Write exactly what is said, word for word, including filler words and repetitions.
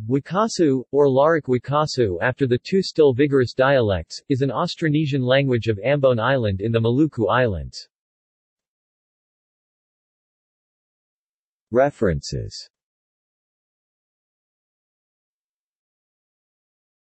Wakasihu, or Larik Wakasihu after the two still vigorous dialects, is an Austronesian language of Ambon Island in the Maluku Islands. References